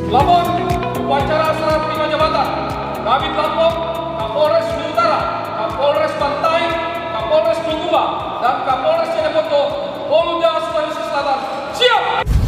Lapor upacara serah terima jabatan David Lampung, Kapolres Bulu Utara, Kapolres Bantai, Kapolres Bulukumba, dan Kapolres Jeneponto, Polda Sulawesi Selatan. Siap!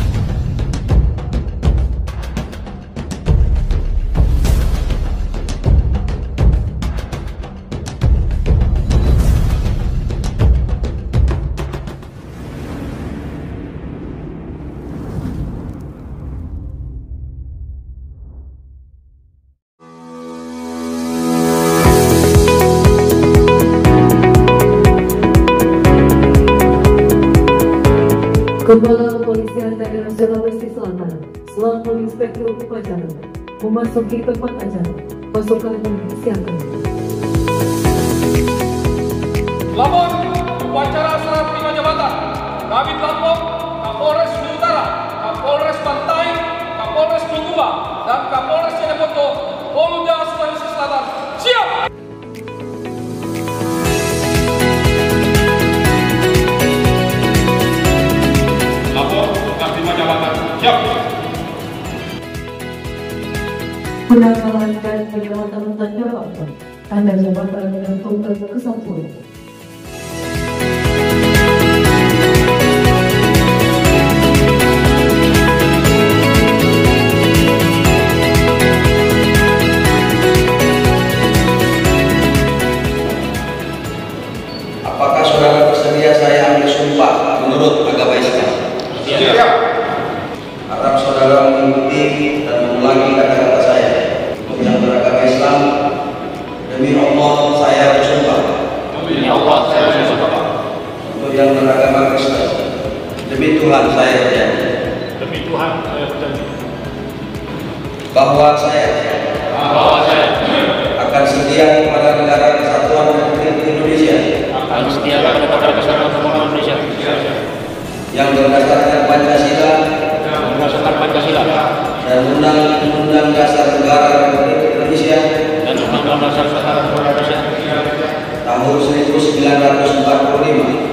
Kepala Kepolisian Daerah Sulawesi Selatan selaku Inspektur Upacara memasuki tempat acara. Pasukan disiapkan. Lapor upacara serah terima jabatan David Lampung, Kapolres Bulu Utara, Kapolres Bantai, Kapolres Bulukumba, dan Kapolres Jeneponto, Polda Sulawesi Selatan. Siap! Penanggalan dan penyelamatan tanda jabatan. Tanda jabatan dengan tongkat kesatuan. Apakah saudara bersedia saya ambil sumpah menurut agama Islam? Siap. Harap saudara mengikuti dan mengulangi kata-kata saya. Untuk yang beragama Islam, demi Allah saya bersumpah. Demi Allah saya bersumpah. Untuk yang beragama Kristen, demi Tuhan saya berjanji. Demi Tuhan saya berjanji. Bahwa saya akan setia kepada negara kesatuan Republik Indonesia. Akan setia kepada negara kesatuan Republik Indonesia. Yang berdasarkan Pancasila. Dan Undang-Undang Dasar Negara Republik Indonesia. Dan Undang-Undang Dasar Negara Republik Indonesia. Tahun 1945.